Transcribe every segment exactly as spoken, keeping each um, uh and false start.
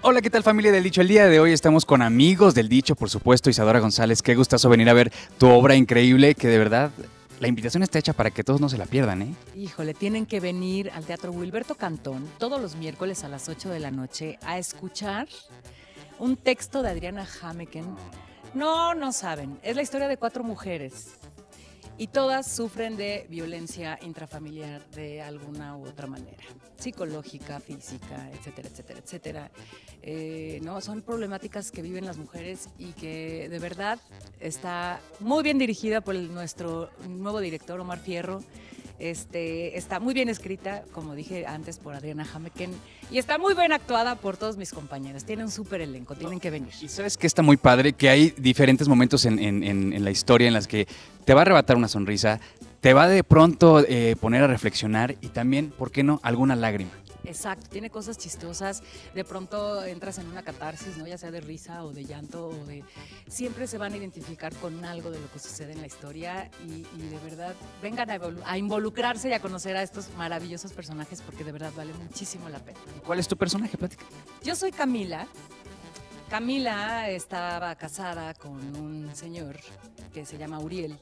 Hola, ¿qué tal familia del Dicho? El día de hoy estamos con amigos del Dicho, por supuesto, Isadora González. Qué gustazo venir a ver tu obra increíble, que de verdad la invitación está hecha para que todos no se la pierdan, ¿eh? Híjole, tienen que venir al Teatro Wilberto Cantón todos los miércoles a las ocho de la noche a escuchar un texto de Adriana Hameken. No, no saben, es la historia de cuatro mujeres y todas sufren de violencia intrafamiliar de alguna u otra manera, psicológica, física, etcétera, etcétera, etcétera. Eh, no, son problemáticas que viven las mujeres y que de verdad está muy bien dirigida por el, nuestro nuevo director Omar Fierro. Este, está muy bien escrita, como dije antes, por Adriana Hameken, y está muy bien actuada por todos mis compañeros. Tiene un súper elenco, tienen que venir. Y sabes que está muy padre, que hay diferentes momentos en, en- en- en la historia en las que te va a arrebatar una sonrisa, te va de pronto eh, poner a reflexionar y también, ¿por qué no?, alguna lágrima. Exacto, tiene cosas chistosas, de pronto entras en una catarsis, ¿no? Ya sea de risa o de llanto o de... Siempre se van a identificar con algo de lo que sucede en la historia y, y de verdad vengan a, evolu- a involucrarse y a conocer a estos maravillosos personajes porque de verdad vale muchísimo la pena. ¿Cuál es tu personaje? Platica. Yo soy Camila. Camila estaba casada con un señor que se llama Uriel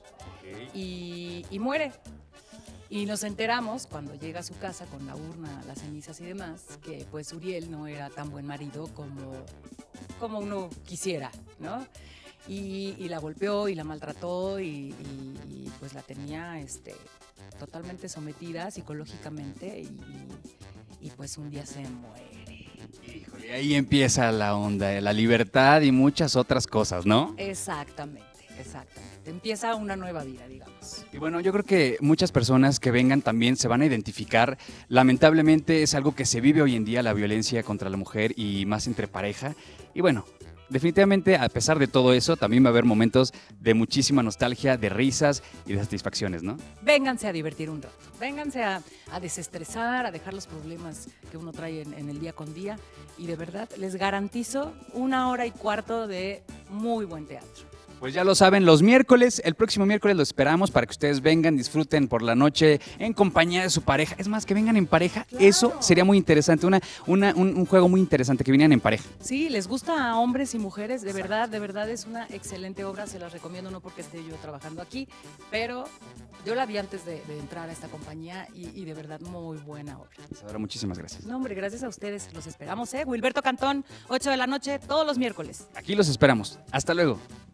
y, y muere. Y nos enteramos cuando llega a su casa con la urna, las cenizas y demás, que pues Uriel no era tan buen marido como, como uno quisiera, ¿no? Y, y la golpeó y la maltrató y, y- y, pues la tenía este, totalmente sometida psicológicamente y, y pues un día se muere. Híjole, ahí empieza la onda, la libertad y muchas otras cosas, ¿no? Exactamente, exactamente. Empieza una nueva vida, digamos. Y bueno, yo creo que muchas personas que vengan también se van a identificar. Lamentablemente es algo que se vive hoy en día, la violencia contra la mujer y más entre pareja. Y bueno, definitivamente a pesar de todo eso, también va a haber momentos de muchísima nostalgia, de risas y de satisfacciones, ¿no? Vénganse a divertir un rato, vénganse a, a desestresar, a dejar los problemas que uno trae en, en el día con día y de verdad les garantizo una hora y cuarto de muy buen teatro. Pues ya lo saben, los miércoles, el próximo miércoles lo esperamos para que ustedes vengan, disfruten por la noche en compañía de su pareja. Es más, que vengan en pareja, Claro. eso sería muy interesante, una, una- un, un juego muy interesante, que vinieran en pareja. Sí, les gusta a hombres y mujeres, de verdad, de verdad es una excelente obra, se las recomiendo no porque esté yo trabajando aquí, pero yo la vi antes de, de entrar a esta compañía y, y de verdad muy buena obra. Isadora, muchísimas gracias. No, hombre, gracias a ustedes, los esperamos, ¿eh? Wilberto Cantón, ocho de la noche, todos los miércoles. Aquí los esperamos. Hasta luego.